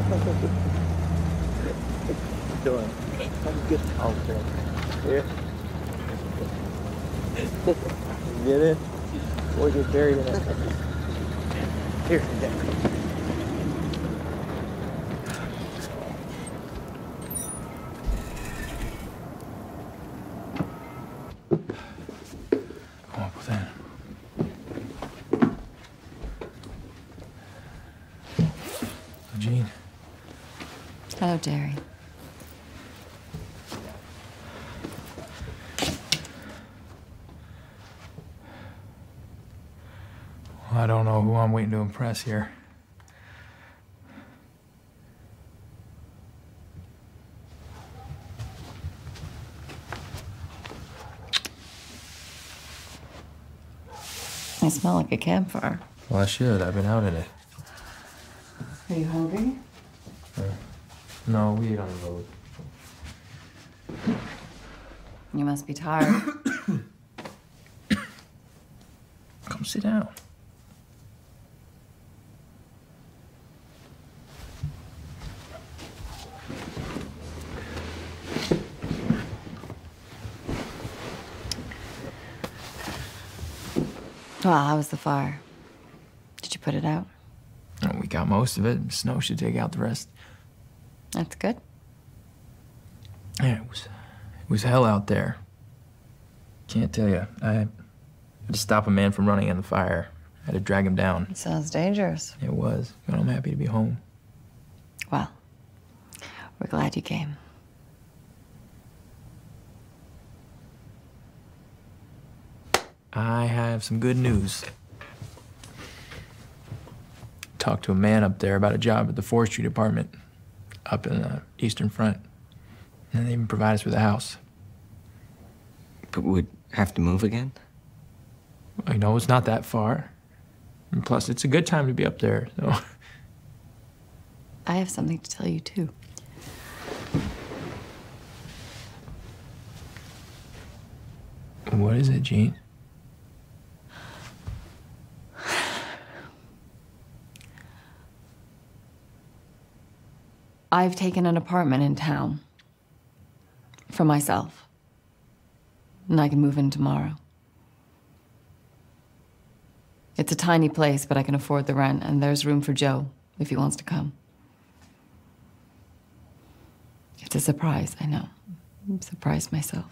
Doing. I'm good. Okay. Here. Get in. Or get buried in it. Here. Come up with that. Jean. Hello, Jerry. Well, I don't know who I'm waiting to impress here. I smell like a campfire. Well, I should. I've been out in it. Are you hungry? No, we ate on the road. You must be tired. Come sit down. Well, how was the fire? Did you put it out? Oh, we got most of it. Snow should take out the rest. That's good. Yeah, it was hell out there. Can't tell you. I had to stop a man from running in the fire. I had to drag him down. It sounds dangerous. It was, but I'm happy to be home. Well, we're glad you came. I have some good news. Talked to a man up there about a job at the forestry department up in the Eastern Front. And they even provide us with a house. But would have to move again? I know it's not that far. And plus, it's a good time to be up there, so. I have something to tell you, too. What is it, Jean? I've taken an apartment in town. For myself. And I can move in tomorrow. It's a tiny place, but I can afford the rent, and there's room for Joe, if he wants to come. It's a surprise, I know. I'm surprised myself.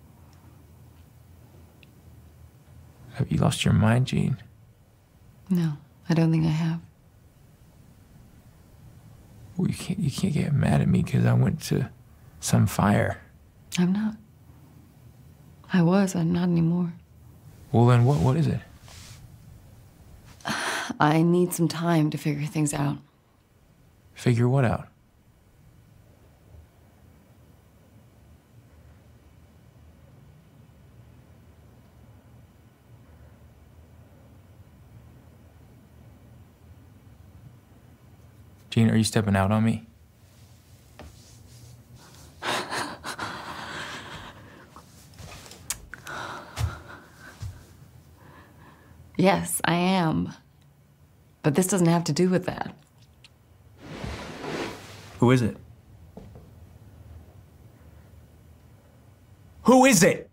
Have you lost your mind, Jean? No, I don't think I have. Well, you can't get mad at me because I went to some fire. I'm not. I was, I'm not anymore. Well, then what is it? I need some time to figure things out. Figure what out? Jean, are you stepping out on me? Yes, I am. But this doesn't have to do with that. Who is it? Who is it?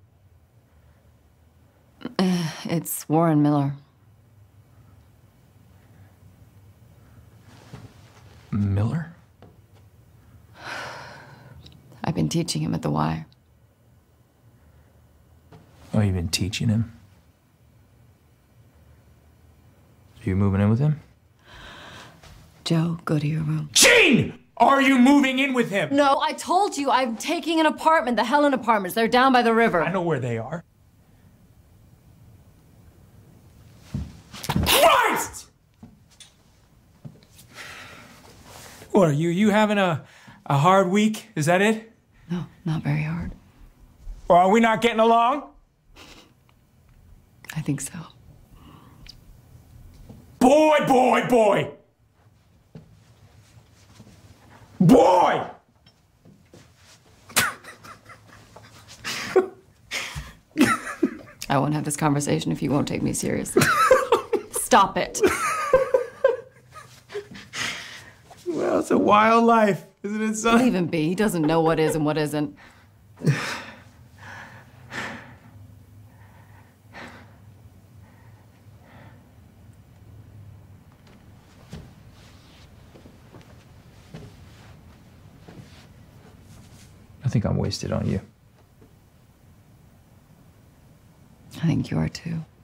It's Warren Miller. Miller? I've been teaching him at the Y. Oh, you've been teaching him? Are you moving in with him? Joe, go to your room. Jean! Are you moving in with him? No, I told you I'm taking an apartment, the Helen Apartments. They're down by the river. I know where they are. Christ! What are you having a hard week? Is that it? No, not very hard. Or are we not getting along? I think so. Boy, boy, boy! Boy! I won't have this conversation if you won't take me seriously. Stop it. Well, Well, it's a wild life, isn't it, son? Leave him be. He doesn't know what is and what isn't. I think I'm wasted on you. I think you are too.